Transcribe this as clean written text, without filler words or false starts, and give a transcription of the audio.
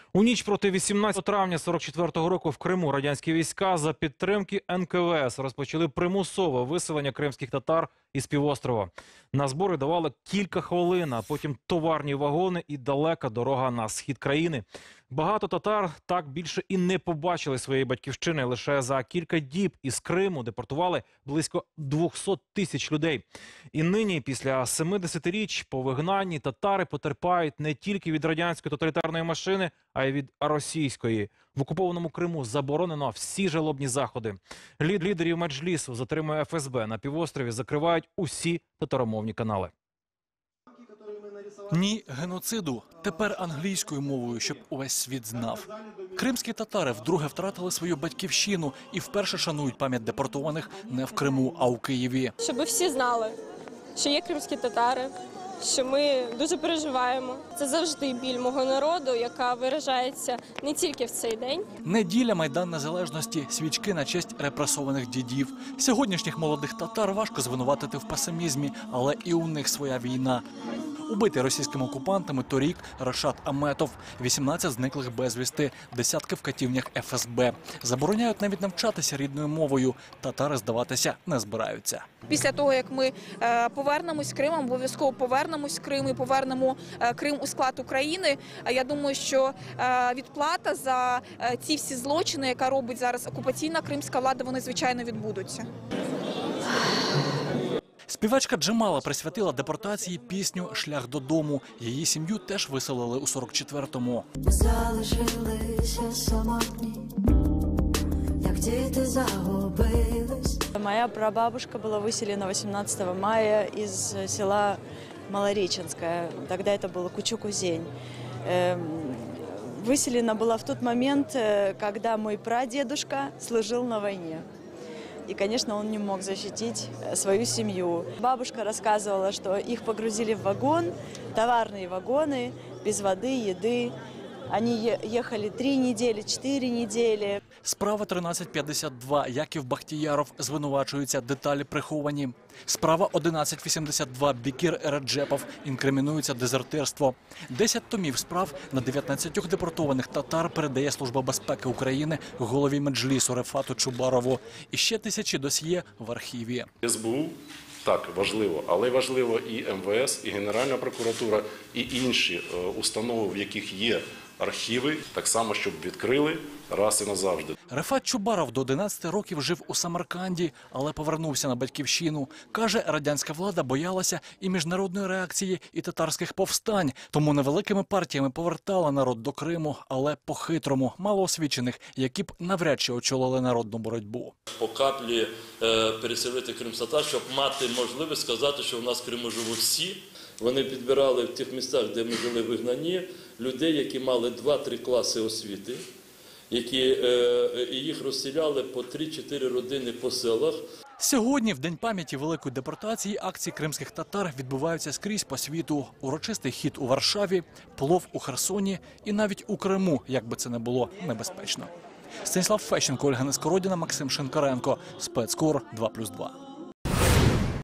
У ніч проти 18 травня 44-го року в Криму радянські війська за підтримки НКВС розпочали примусове виселення кримських татар із півострова. На збори давали кілька хвилин, а потім товарні вагони і далека дорога на схід країни. Багато татар так більше і не побачили своєї батьківщини. Лише за кілька діб із Криму депортували близько 200 тисяч людей. І нині, після 70-річ по вигнанні, татари потерпають не тільки від радянської тоталітарної машини, а й від російської. В окупованому Криму заборонено всі жалобні заходи. Лідерів Меджлісу затримує ФСБ. На півострові закривають усі татаромовні канали. Ні геноциду. Тепер англійською мовою, щоб увесь світ знав. Кримські татари вдруге втратили свою батьківщину і вперше шанують пам'ять депортованих не в Криму, а у Києві. Щоб всі знали, що є кримські татари, що ми дуже переживаємо. Це завжди біль мого народу, яка виражається не тільки в цей день. Неділя – Майдан Незалежності, свічки на честь репресованих дідів. Сьогоднішніх молодих татар важко звинуватити в песимізмі, але і у них своя війна. Убитий російськими окупантами торік Рашад Аметов, 18 зниклих безвісти, десятки в катівнях ФСБ. Забороняють навіть навчатися рідною мовою. Татари здаватися не збираються. Після того, як ми повернемось з Кримом, обов'язково повернемось з Криму і повернемо Крим у склад України, я думаю, що відплата за ці всі злочини, яка робить зараз окупаційна кримська влада, вони, звичайно, відбудуться. Співачка Джемала присвятила депортації пісню «Шлях додому». Її сім'ю теж виселили у 44-му. Залишилися самотні, як діти загубились. Моя прабабушка была выселена 18 мая из села Малореченское. Тогда это было Кучук-Узень. Выселена была в тот момент, когда мой прадедушка служил на войне. И, конечно, он не мог защитить свою семью. Бабушка рассказывала, что их погрузили в вагон, товарные вагоны, без воды, еды. Они ехали 3 недели, 4 недели. Справа 1352. Яків Бахтіяров звинувачується, деталі приховані. Справа 1182. Бекір Ереджепов інкримінується дезертирство. 10 томів справ на 19 депортованих татар передає Служба безпеки України голові Меджлісу Рефату Чубарову. І ще тисячі досьє в архіві. СБУ так важливо, але важливо і МВС, і Генеральна прокуратура, і інші установи, в яких є архіви, так само, щоб відкрили раз і назавжди. Рефат Чубаров до 11 років жив у Самарканді, але повернувся на батьківщину. Каже, радянська влада боялася і міжнародної реакції, і татарських повстань. Тому невеликими партіями повертала народ до Криму, але по-хитрому, малоосвічених, які б навряд чи очолили народну боротьбу. По каплі переселити кримтатар, щоб мати можливість сказати, що в нас в Криму живуть всі. Вони підбирали в тих містах, де ми жили вигнані, людей, які мали 2-3 класи освіти, їх розселяли по 3-4 родини по селах. Сьогодні, в День пам'яті Великої депортації, акції кримських татар відбуваються скрізь по світу. Урочистий хід у Варшаві, плов у Херсоні і навіть у Криму, як би це не було небезпечно. Станіслав Фещенко, Ольга Нескородіна, Максим Шинкаренко. Спецкор 2+2.